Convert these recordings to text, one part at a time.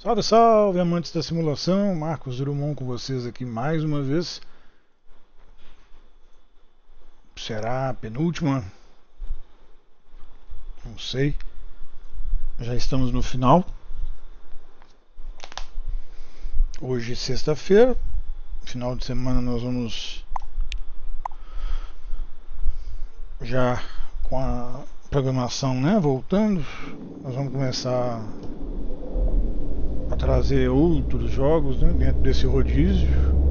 Salve, salve, amantes da simulação, Marcos Drummond com vocês aqui mais uma vez. Será a penúltima? Não sei. Já estamos no final. Hoje, sexta-feira, final de semana, nós vamos já com a programação, né, voltando. Nós vamos começar a trazer outros jogos, né, dentro desse rodízio.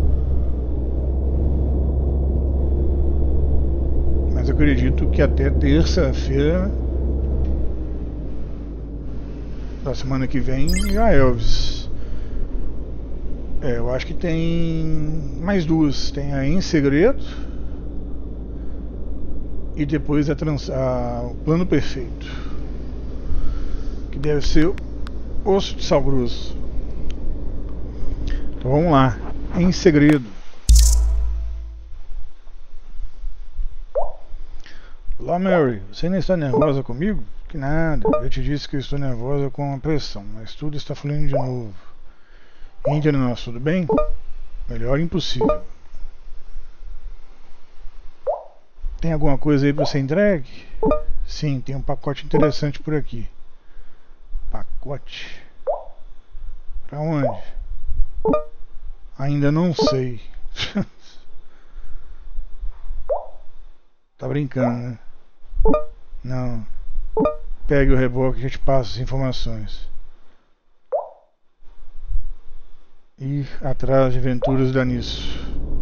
Mas acredito que até terça-feira da semana que vem já é Elvis. Eu acho que tem mais duas. Tem a Em Segredo e depois o Plano Perfeito, que deve ser Osso de Sal Grosso. Então vamos lá. Em Segredo. Olá, Mary. Você ainda está nervosa comigo? Que nada. Eu te disse que eu estou nervosa com a pressão, mas tudo está fluindo de novo. Entre nós, tudo bem? Melhor impossível. Tem alguma coisa aí para ser entregue? Sim, tem um pacote interessante por aqui. Pacote? Pra onde? Ainda não sei. Tá brincando, né? Não. Pegue o reboque e a gente passa as informações. Ir atrás de aventuras da Nisso.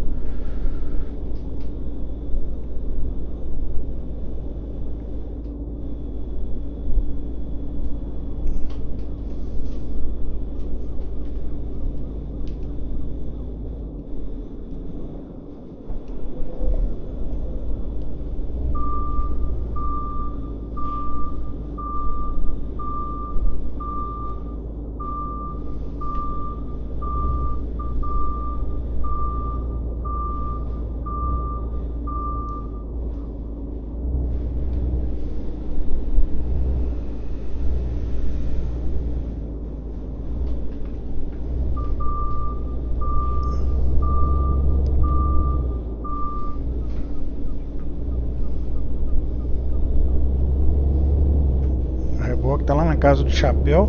O reboque tá lá na casa do chapéu.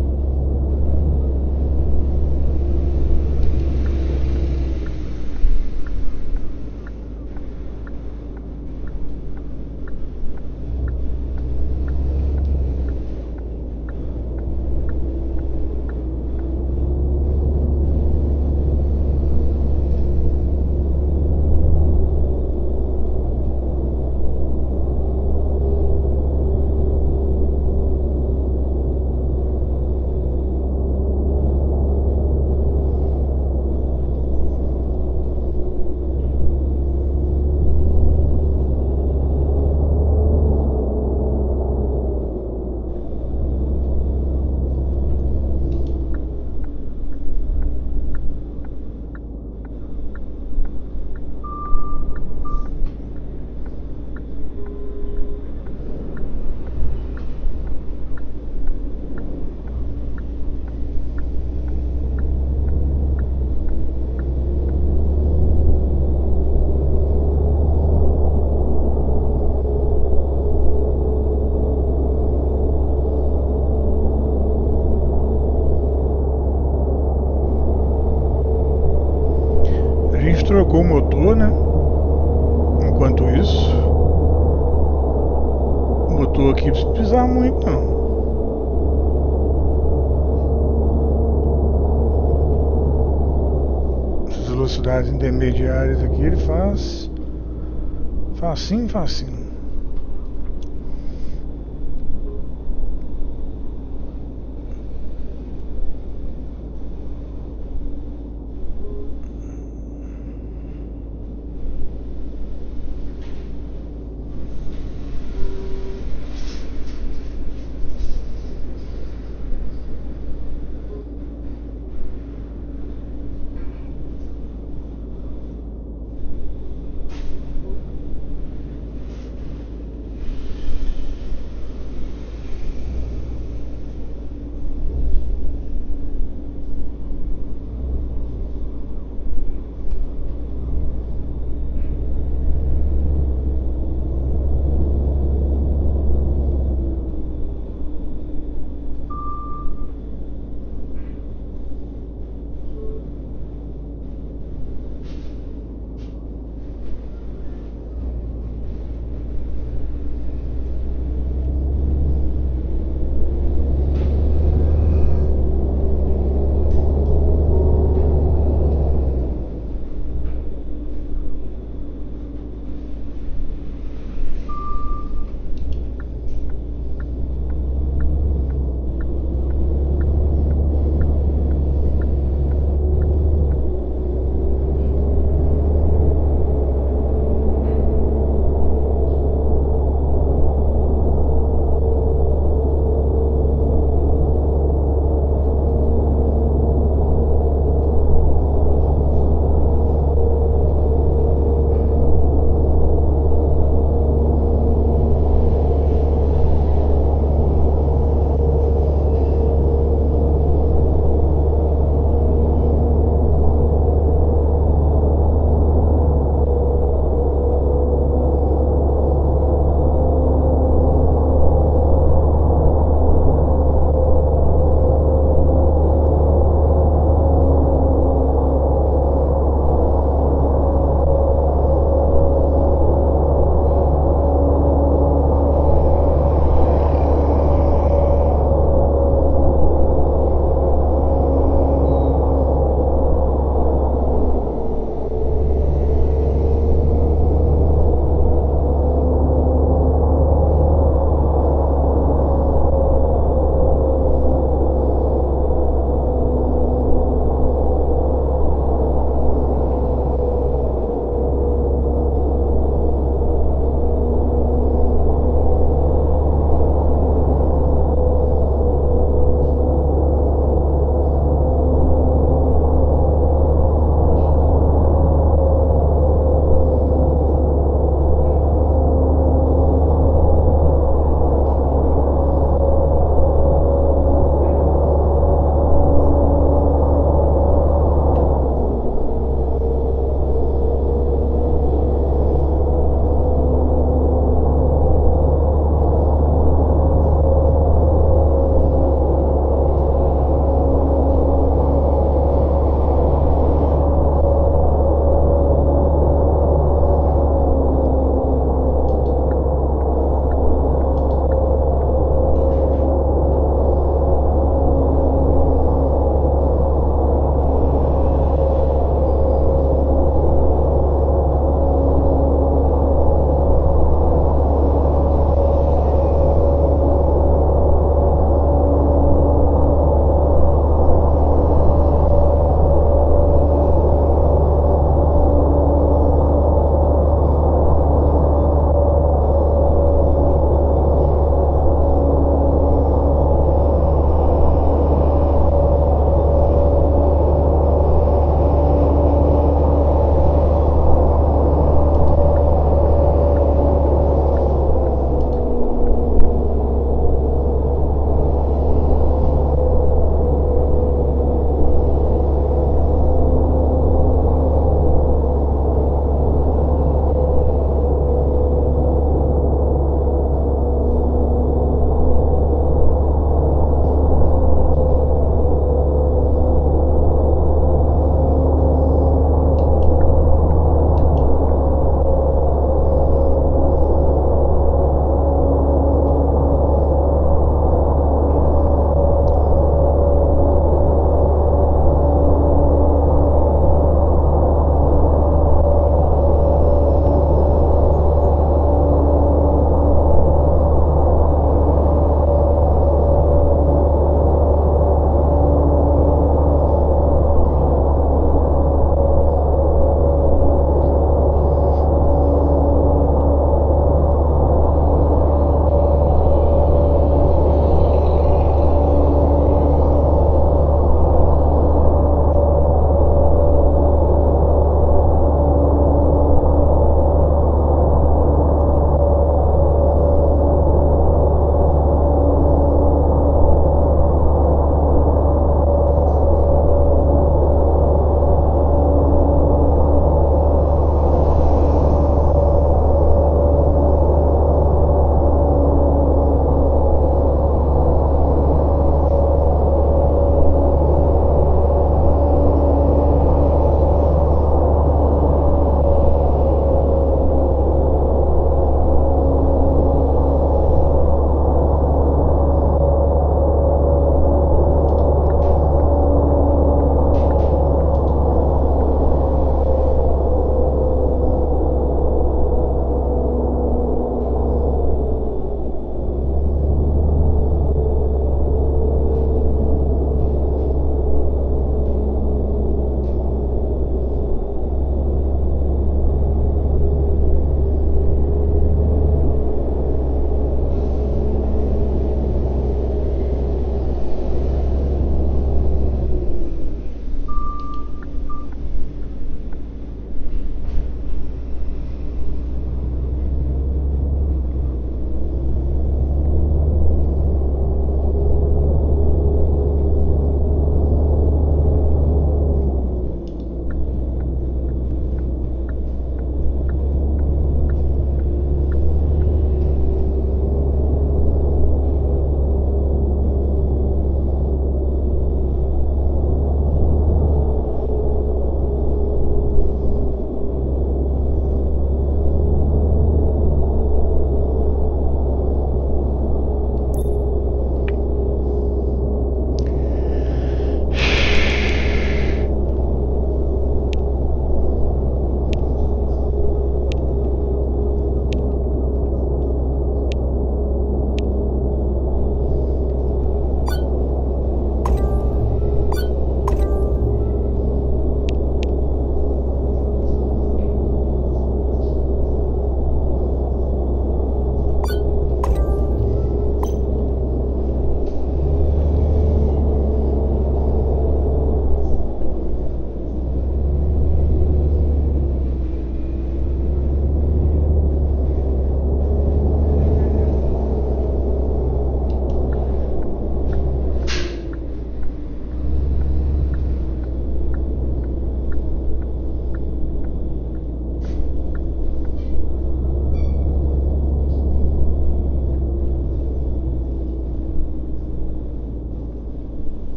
A gente trocou o motor, né? Enquanto isso, o motor aqui não precisa pisar muito, não. Essas velocidades intermediárias aqui ele faz facinho, facinho.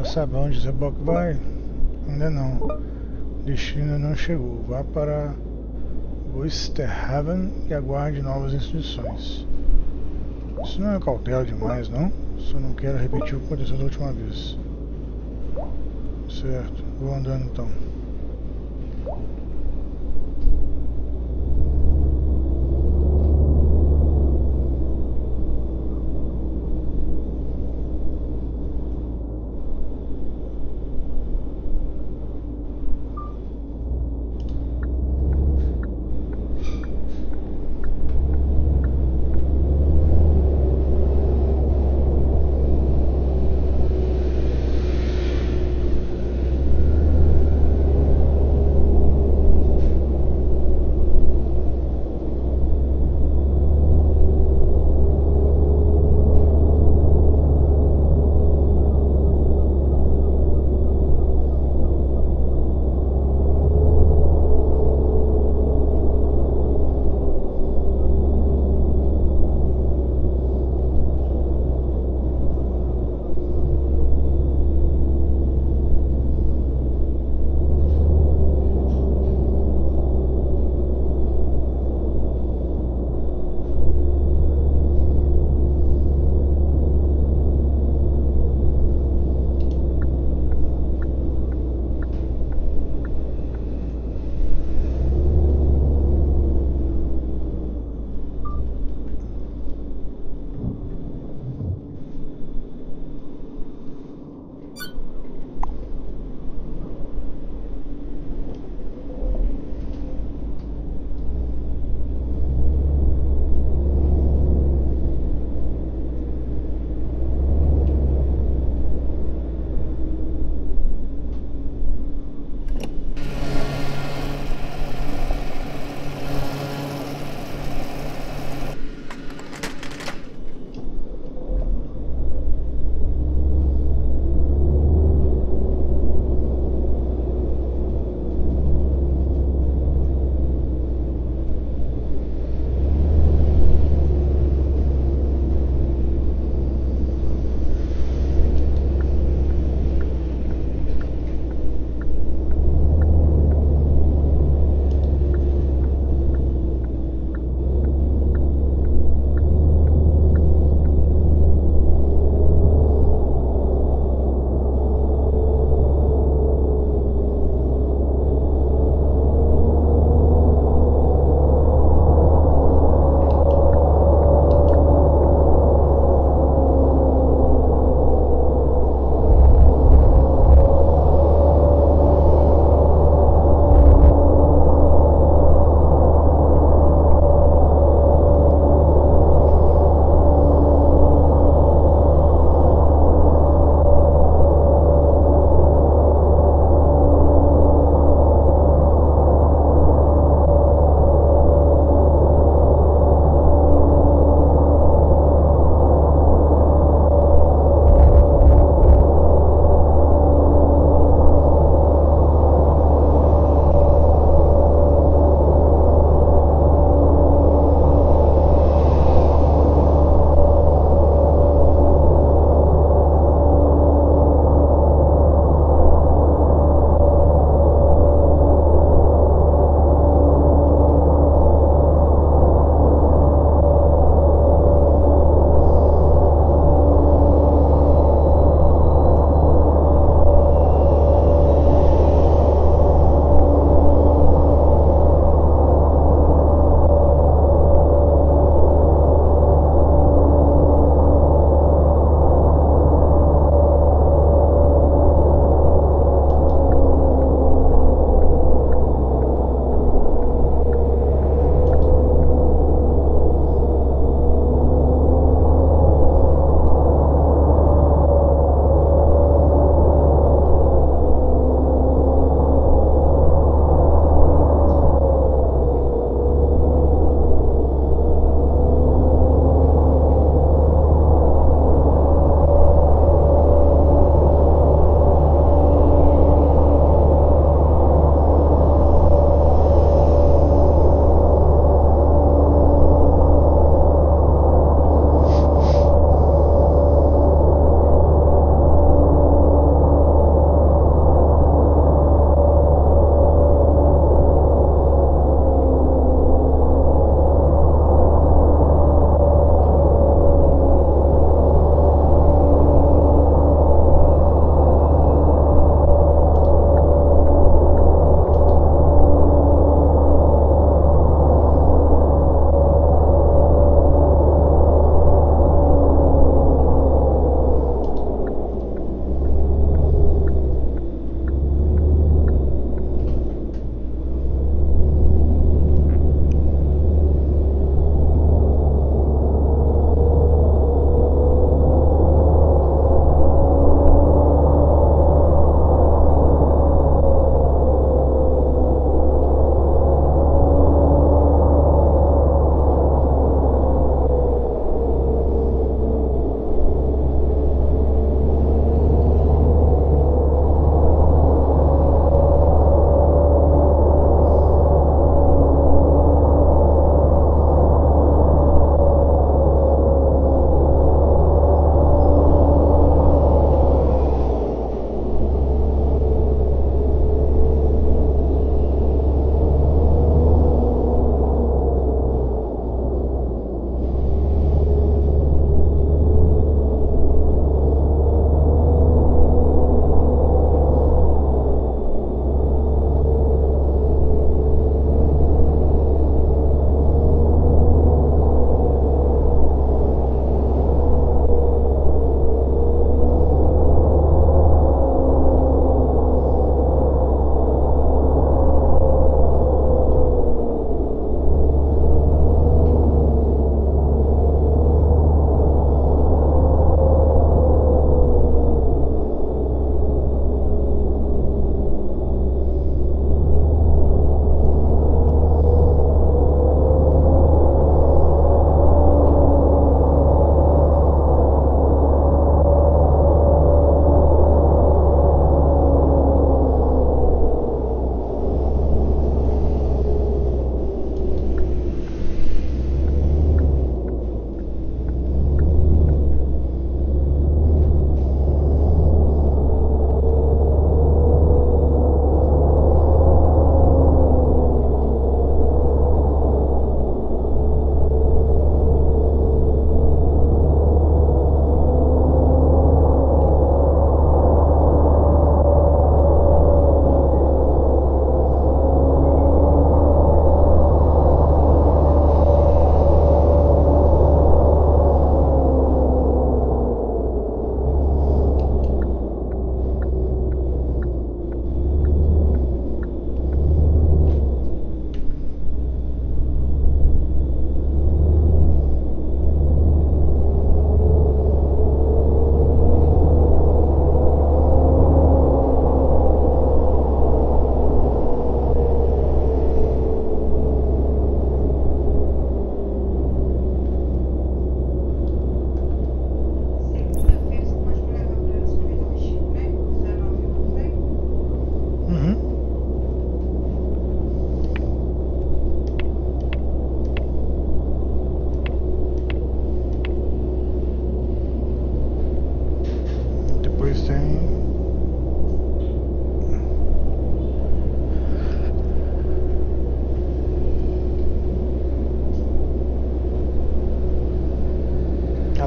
Já sabe aonde o reboque vai? Ainda não. O destino não chegou. Vá para Oysterhaven e aguarde novas instruções. Isso não é cautela demais, não? Só não quero repetir o que aconteceu da última vez. Certo, vou andando então.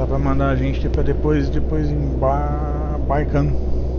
Tá pra mandar a gente pra depois em Baikan.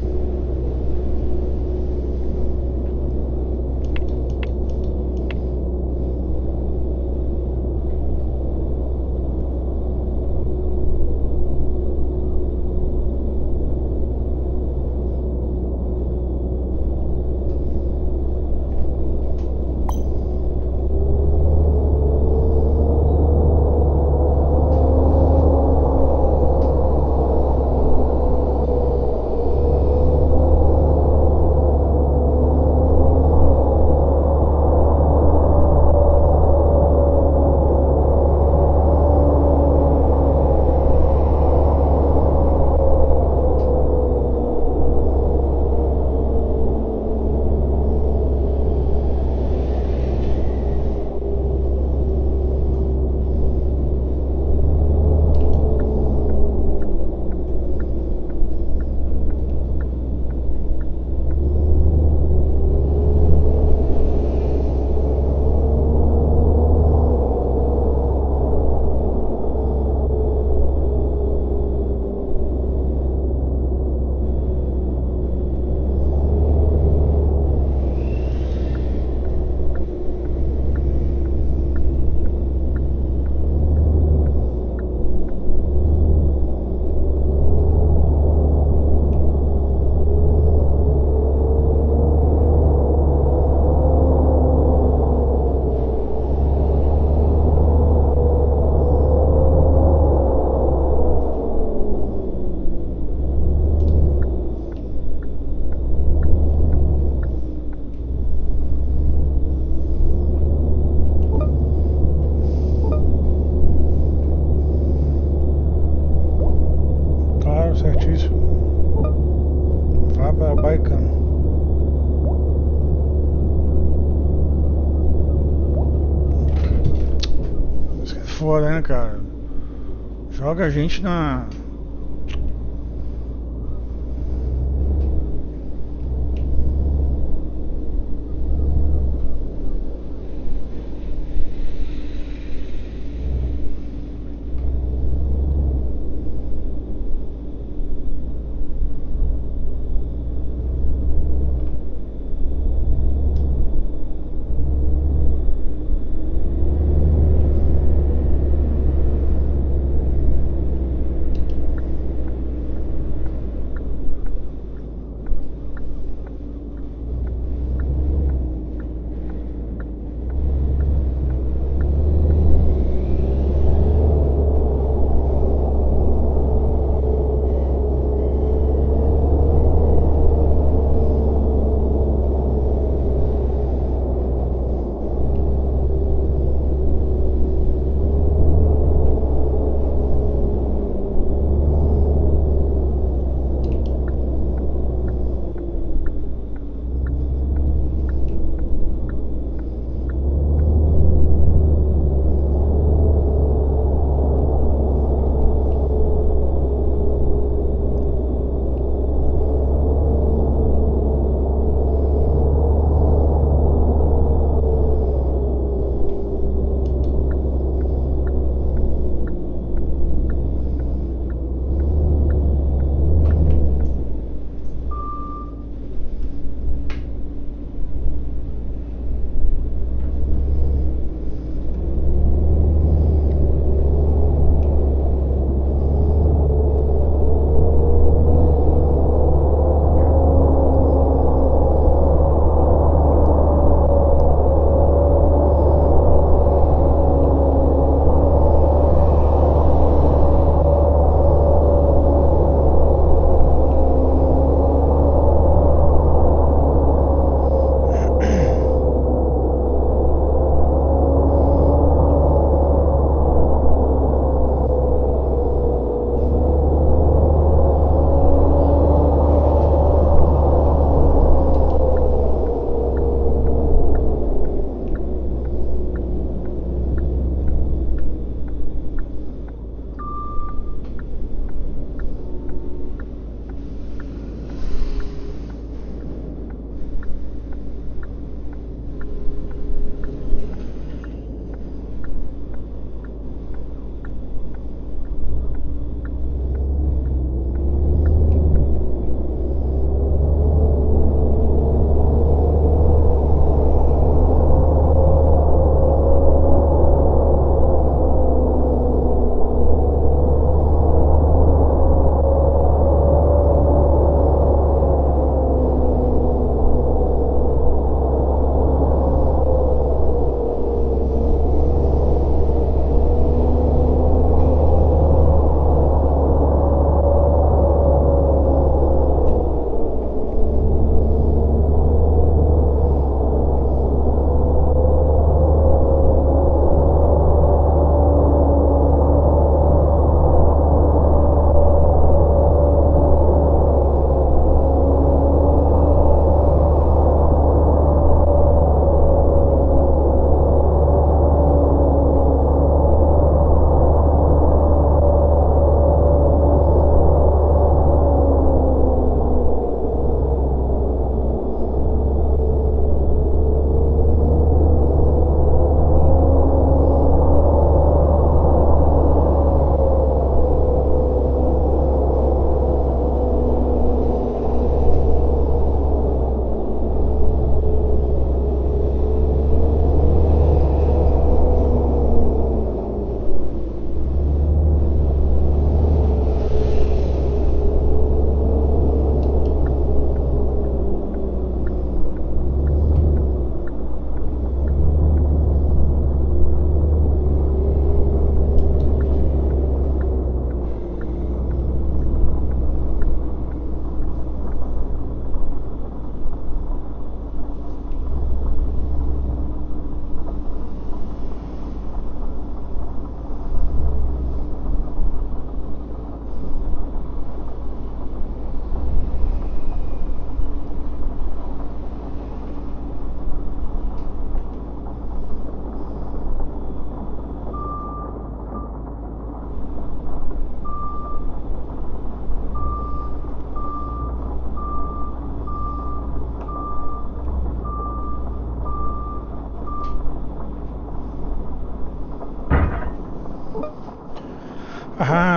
Claro, certíssimo. Vá para Baikan. Isso que é foda, né, cara? Joga a gente na.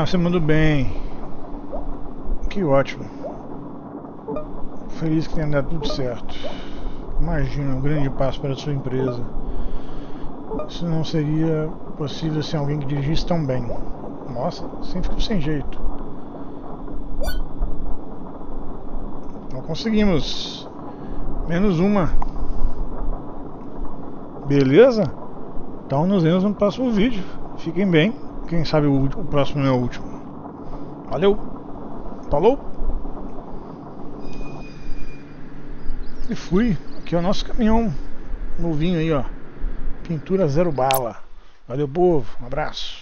se mandou bem. Que ótimo. Feliz que tenha dado tudo certo. Imagina, um grande passo para a sua empresa. Isso não seria possível sem alguém que dirigisse tão bem. Nossa, sempre ficou sem jeito. Então conseguimos. Menos uma. Beleza? Então nos vemos no próximo vídeo. Fiquem bem. Quem sabe o próximo não é o último. Valeu. Falou. E fui. Aqui é o nosso caminhão novinho aí, ó. Pintura zero bala. Valeu, povo. Um abraço.